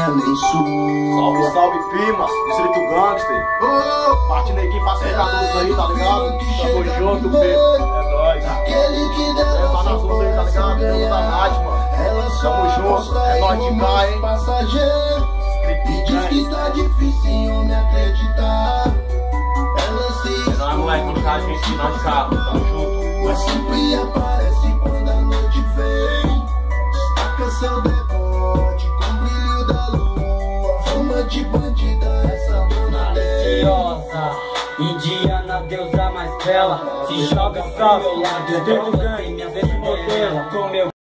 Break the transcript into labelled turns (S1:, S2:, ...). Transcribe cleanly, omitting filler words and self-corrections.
S1: nem sul.
S2: Salve, salve, Pimas, Distrito Gangster. Parte neguinho, pacificadores aí, tá ligado? Tamo junto, P. É nóis. É pra nas ruas aí, tá ligado? Deus da Nath, mano. Tamo junto, é nóis de cá, hein?
S1: E diz que tá difícil me acreditar. Ela se
S2: é nóis, moleque, quando o cara vem ensinar de carro, tamo junto.
S1: mas sempre aparece quando a noite vem. Destaca seu decote com o brilho da lua. Fama de bandida, essa dona
S3: Maliciosa, indiana, deusa mais bela. Se joga pro meu lado, Deus ganha, minha modelo com meu